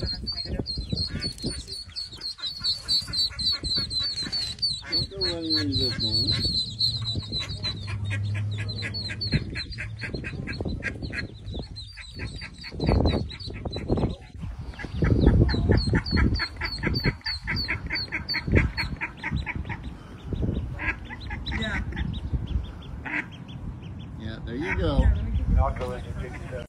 Don't go running into this one. Yeah, there you go. I'll go in and take it.